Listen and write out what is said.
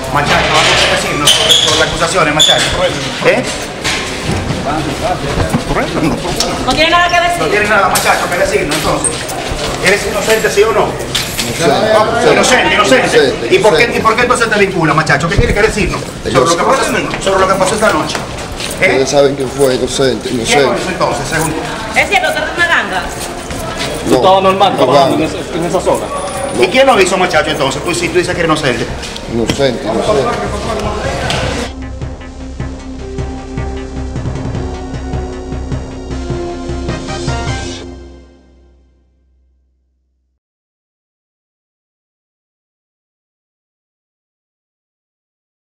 Muchacho, vamos a decirnos sobre las acusaciones, muchacho. ¿Eh? ¿No tiene nada que decir? No tiene nada, muchacho, que decirnos entonces. ¿Eres inocente, sí o no? Inocente. ¿Y por qué entonces te vincula, muchacho? ¿Qué tiene que decirnos sobre lo que pasó esta noche? Ustedes saben quién fue inocente. ¿Quién lo hizo entonces, según tú? ¿Es cierto? ¿Usted es una ganga? No, Estaba normal no, trabajando en esa zona. ¿Y quién lo hizo, muchacho, entonces? Tú dices que eres inocente. Inocente.